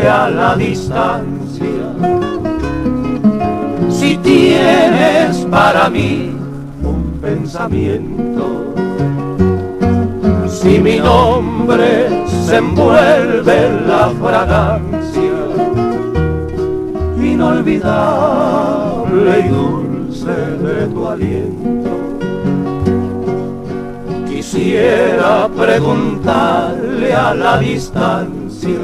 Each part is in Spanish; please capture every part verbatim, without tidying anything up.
preguntarle a la distancia si tienes para mí un pensamiento, si mi nombre se envuelve en la fragancia inolvidable y dulce de tu aliento. Quisiera preguntarle a la distancia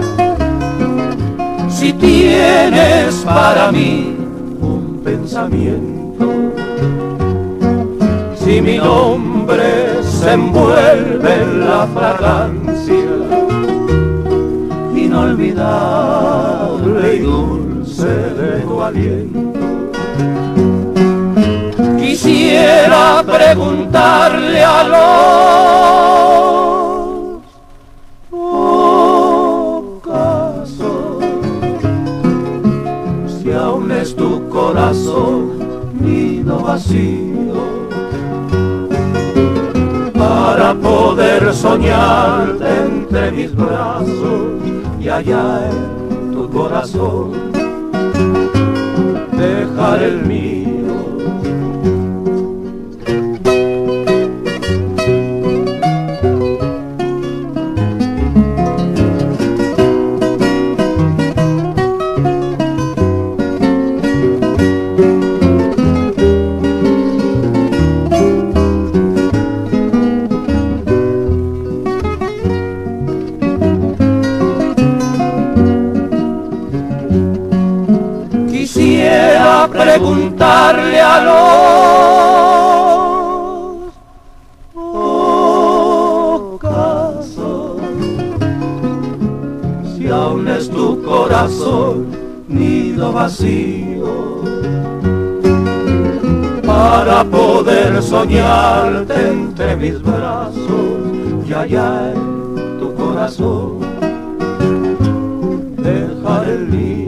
si tienes para mí un pensamiento, si mi nombre se envuelve en la fragancia inolvidable y dulce de tu aliento. Quisiera preguntarle a los ocasos si aún es tu corazón nido vacío, para poder soñarte entre mis brazos y allá en tu corazón dejar el mío. Quisiera preguntarle a los ocasos si aún es tu corazón nido vacío, para poder soñarte entre mis brazos y allá en tu corazón dejar el mío.